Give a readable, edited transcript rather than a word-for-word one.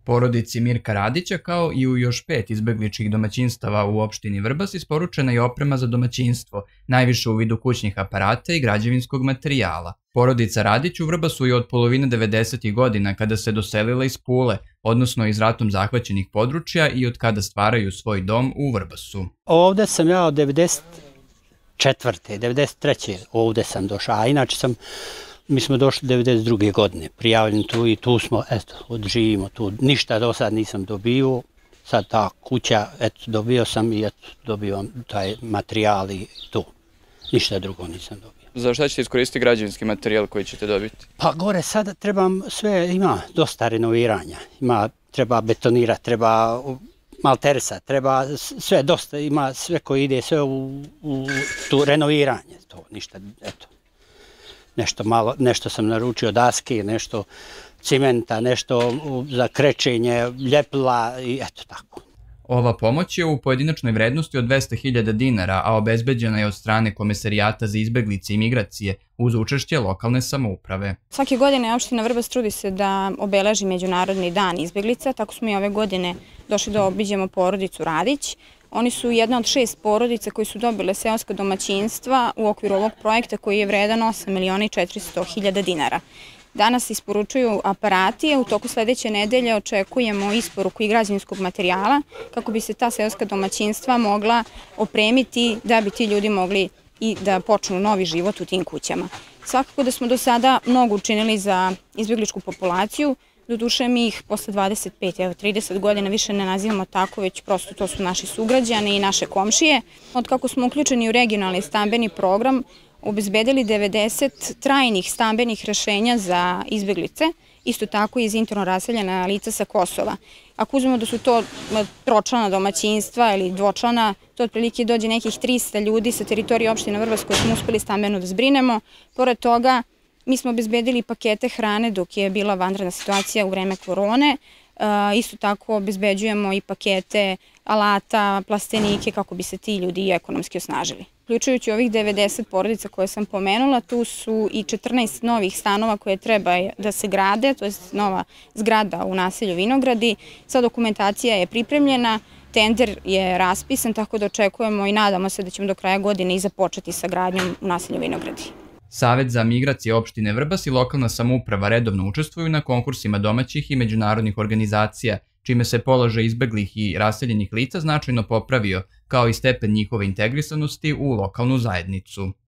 Porodici Mirka Radića, kao i u još 5 izbegličkih domaćinstava u opštini Vrbas, isporučena je oprema za domaćinstvo, najviše u vidu kućnih aparata i građevinskog materijala. Porodica Radić u Vrbasu je od polovine 90. godina kada se doselila iz Pule, odnosno iz ratom zahvaćenih područja, i od kada stvaraju svoj dom u Vrbasu. Ovde sam ja od 94. 93. ovde sam došao, a inače mi smo došli 92. godine, prijavljeni tu i tu smo, eto, živimo tu. Ništa do sad nisam dobio, sad ta kuća, eto, dobio sam i eto, dobivam taj materijal i tu. Ništa drugo nisam dobio. Za šta ćete iskoristiti građevinski materijal koji ćete dobiti? Pa gore sada trebam sve, ima dosta renoviranja, treba betonirati, treba malterisa, treba sve, dosta ima sve koji ide, sve u tu renoviranje, to ništa, eto. Nešto malo, nešto sam naručio daske, nešto cimenta, nešto za krečenje, ljepila i eto tako. Ova pomoć je u pojedinačnoj vrednosti od 200.000 dinara, a obezbeđena je od strane Komesarijata za izbeglice i migracije uz učešće lokalne samouprave. Svake godine opština Vrbas trudi se da obeleži Međunarodni dan izbeglica, tako smo i ove godine došli da obiđemo porodicu Radić. Oni su jedna od 6 porodica koji su dobile seoska domaćinstva u okviru ovog projekta koji je vredan 8.400.000 dinara. Danas isporučuju aparati, a u toku sledeće nedelje očekujemo isporuku i građevinskog materijala kako bi se ta seoska domaćinstva mogla opremiti da bi ti ljudi mogli i da počnu novi život u tim kućama. Svakako da smo do sada mnogo učinili za izbegličku populaciju. Doduše mi ih posle 30 godina više ne nazivamo tako, već prosto to su naši sugrađani i naše komšije. Od kako smo uključeni u regionalni stambeni program, obezbedili 90 trajnih stambenih rešenja za izbeglice, isto tako i iz interno raseljena lica sa Kosova. Ako uzmemo da su to tročlana domaćinstva ili dvočlana, to otprilike dođe nekih 300 ljudi sa teritorije opštine Vrbas koje smo uspeli stambeno da zbrinemo. Pored toga, mi smo obezbedili pakete hrane dok je bila vanredna situacija u vreme korone. Isto tako obezbeđujemo i pakete alata, plastenike kako bi se ti ljudi ekonomski osnažili. Uključujući ovih 90 porodica koje sam pomenula, tu su i 14 novih stanova koje treba da se grade, to je nova zgrada u naselju Vinogradi. Sva dokumentacija je pripremljena, tender je raspisan, tako da očekujemo i nadamo se da ćemo do kraja godine i započeti sa gradnjom u naselju Vinogradi. Savet za migracije opštine Vrbas i lokalna samouprava redovno učestvuju na konkursima domaćih i međunarodnih organizacija, čime se položaj izbeglih i raseljenih lica značajno popravio, kao i stepen njihove integrisanosti u lokalnu zajednicu.